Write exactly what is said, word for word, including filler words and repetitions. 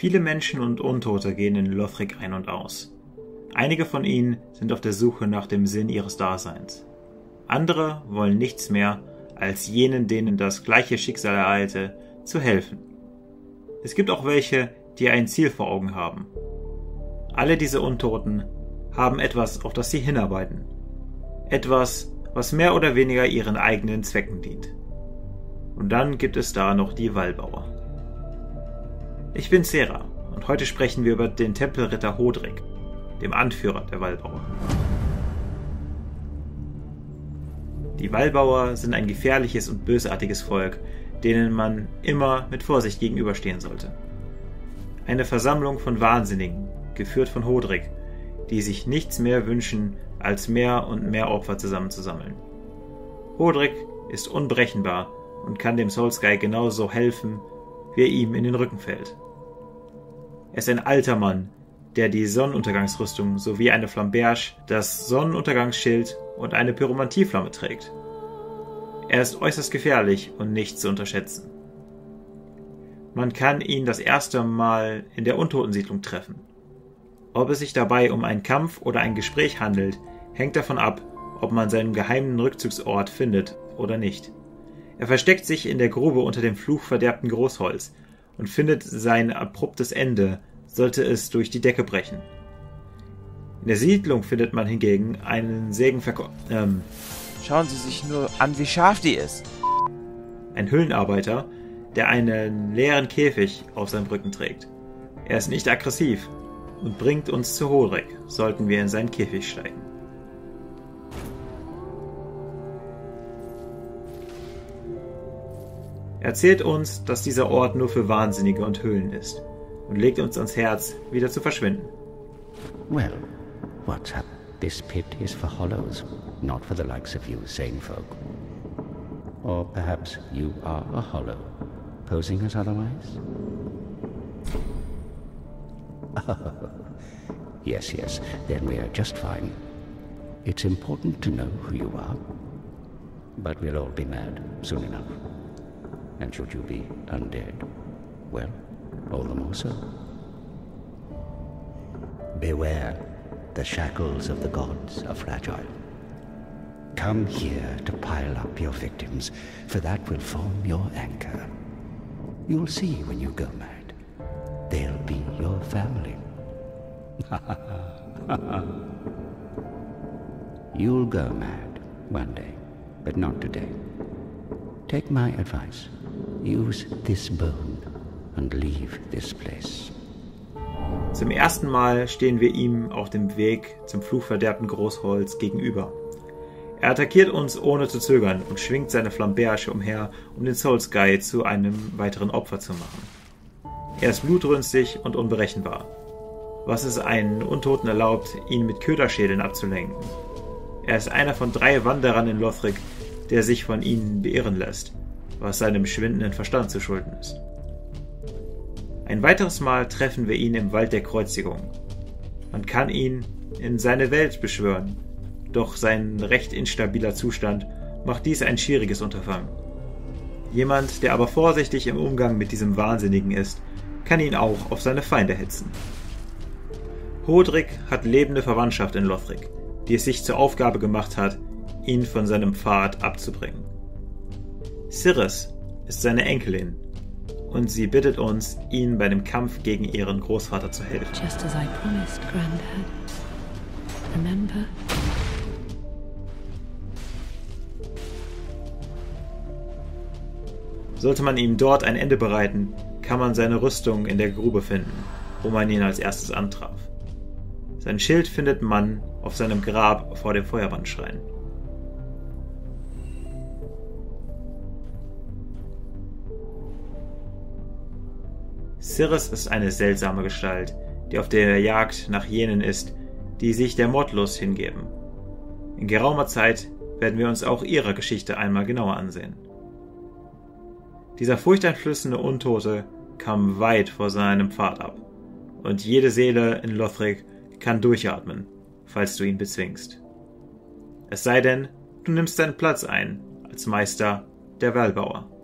Viele Menschen und Untote gehen in Lothric ein und aus. Einige von ihnen sind auf der Suche nach dem Sinn ihres Daseins. Andere wollen nichts mehr, als jenen, denen das gleiche Schicksal ereilte, zu helfen. Es gibt auch welche, die ein Ziel vor Augen haben. Alle diese Untoten haben etwas, auf das sie hinarbeiten. Etwas, was mehr oder weniger ihren eigenen Zwecken dient. Und dann gibt es da noch die Wallbauer. Ich bin Sera und heute sprechen wir über den Tempelritter Hodrik, dem Anführer der Wallbauer. Die Wallbauer sind ein gefährliches und bösartiges Volk, denen man immer mit Vorsicht gegenüberstehen sollte. Eine Versammlung von Wahnsinnigen, geführt von Hodrik, die sich nichts mehr wünschen, als mehr und mehr Opfer zusammenzusammeln. Hodrik ist unberechenbar und kann dem Soulsky genauso helfen, wie er ihm in den Rücken fällt. Er ist ein alter Mann, der die Sonnenuntergangsrüstung sowie eine Flamberge, das Sonnenuntergangsschild und eine Pyromantieflamme trägt. Er ist äußerst gefährlich und nicht zu unterschätzen. Man kann ihn das erste Mal in der Untotensiedlung treffen. Ob es sich dabei um einen Kampf oder ein Gespräch handelt, hängt davon ab, ob man seinen geheimen Rückzugsort findet oder nicht. Er versteckt sich in der Grube unter dem fluchverderbten Großholz und findet sein abruptes Ende, sollte es durch die Decke brechen. In der Siedlung findet man hingegen einen Sägenverkäufer, ähm, Schauen Sie sich nur an, wie scharf die ist. Ein Höhlenarbeiter, der einen leeren Käfig auf seinem Rücken trägt. Er ist nicht aggressiv und bringt uns zu Hodrik, sollten wir in seinen Käfig steigen. Er erzählt uns, dass dieser Ort nur für Wahnsinnige und Höhlen ist und legt uns ans Herz, wieder zu verschwinden. Well, what's up? This pit is for hollows, not for the likes of you sane folk. Or perhaps you are a hollow, posing as otherwise? Yes, yes, then we are just fine. It's important to know who you are, but we'll all be mad soon enough. And should you be undead, well, all the more so. Beware, the shackles of the gods are fragile. Come here to pile up your victims, for that will form your anchor. You'll see when you go mad. They'll be your family. You'll go mad one day, but not today. Take my advice. Use this bone and leave this place. Zum ersten Mal stehen wir ihm auf dem Weg zum fluchverderbten Großholz gegenüber. Er attackiert uns ohne zu zögern und schwingt seine Flamberge umher, um den Soulsky zu einem weiteren Opfer zu machen. Er ist blutrünstig und unberechenbar, was es einen Untoten erlaubt, ihn mit Köderschädeln abzulenken. Er ist einer von drei Wanderern in Lothric, der sich von ihnen beirren lässt, was seinem schwindenden Verstand zu schulden ist. Ein weiteres Mal treffen wir ihn im Wald der Kreuzigung. Man kann ihn in seine Welt beschwören, doch sein recht instabiler Zustand macht dies ein schwieriges Unterfangen. Jemand, der aber vorsichtig im Umgang mit diesem Wahnsinnigen ist, kann ihn auch auf seine Feinde hetzen. Hodrik hat lebende Verwandtschaft in Lothric, die es sich zur Aufgabe gemacht hat, ihn von seinem Pfad abzubringen. Siris ist seine Enkelin und sie bittet uns, ihnen bei dem Kampf gegen ihren Großvater zu helfen. Just as I promised, Granddad. Remember? Sollte man ihm dort ein Ende bereiten, kann man seine Rüstung in der Grube finden, wo man ihn als erstes antraf. Sein Schild findet man auf seinem Grab vor dem Feuerwandschrein. Siris ist eine seltsame Gestalt, die auf der Jagd nach jenen ist, die sich der Mordlust hingeben. In geraumer Zeit werden wir uns auch ihre Geschichte einmal genauer ansehen. Dieser furchteinflößende Untote kam weit vor seinem Pfad ab, und jede Seele in Lothric kann durchatmen, falls du ihn bezwingst. Es sei denn, du nimmst seinen Platz ein als Meister der Wallbauer.